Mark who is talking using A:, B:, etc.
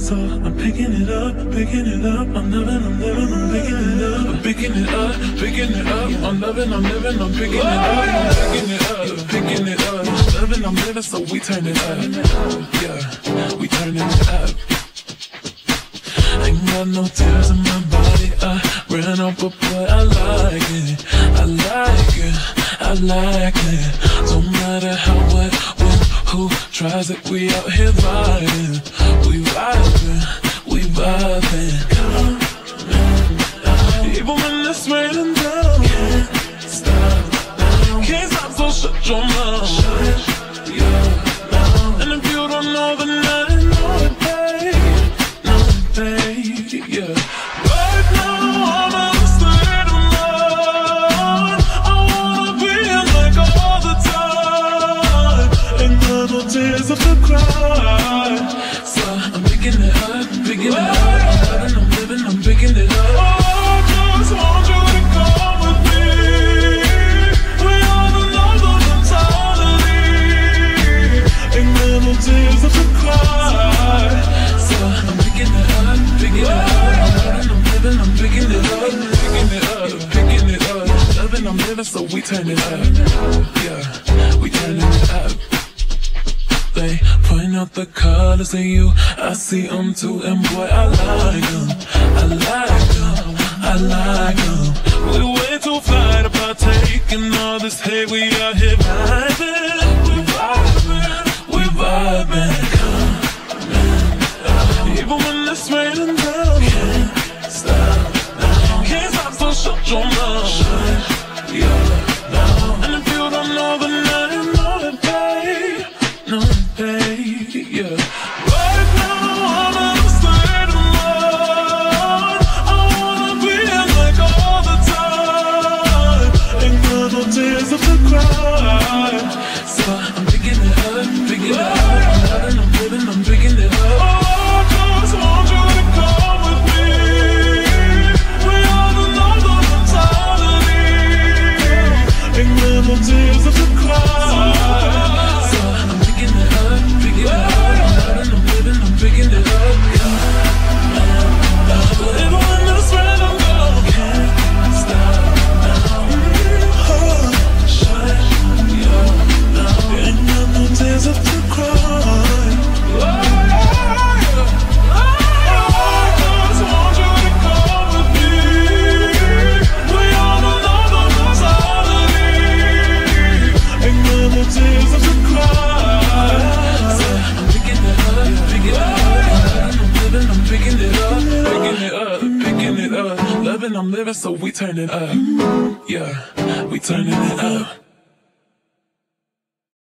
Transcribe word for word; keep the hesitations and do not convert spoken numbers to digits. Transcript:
A: So I'm picking it up, picking it up. I'm loving, I'm living, I'm picking it up. I'm picking it up, picking it up. I'm loving, I'm living, I'm picking it up. I'm picking it up, picking it up. Loving, I'm living, so we turn it up. Yeah, we turning it up. Ain't got no tears in my body. I ran up, but boy, I like it. I like it, I like it. Don't matter how, what, when, who tries it. We out here vibing, we vibing, we vibing. Come on, even when it's raining down, can't stop now. Can't stop, so shut your mouth. Shut your mouth. And if you don't know, then I know it, babe. Know it, babe, yeah. Right now, I'm in a state of mind. I wanna be in like all the time. Ain't got no tears left to cry. So I'm picking it up, picking it up. I'm loving, I'm living, I'm picking it up. Oh, I just want you to come with me. We on another mentality. Ain't got no tears left to cry. So I'm picking it up, picking it up. I'm loving, I'm living, I'm picking it up, picking it up, picking it up. Loving, I'm living, so we turn it up. Yeah, we turning it up. They point out the colors in you, I see them too, and boy, I like them, I like them, I like them. We way too fly about taking all this hate, we out here vibing, we vibing, we vibing. Even when it's raining down, can't stop now. Can't stop, so shut your mouth. Shut your mouth. And if you don't know, then I know it, babe. Know it, babe, yeah. Right now, I'm in a state of mind. I wanna be in like all the time. Ain't got no tears left to cry. So I'm picking it up, picking it up. I'm loving, I'm living, I'm picking it up. Oh, want you to come with me. We on another mentality. Ain't got no tears left to cry. So I'm picking it up, picking it up. I'm loving, I'm living, I'm picking it up. Even when it's red, I'm gone. Can't stop now. Oh, shut your mouth. Ain't got no tears left to cry. Oh, tears of the cry. So I'm picking it up, picking it up. I'm living, I'm picking it up, picking it up, picking it up. Loving, I'm living, so we turn it up. Yeah, we turning it up.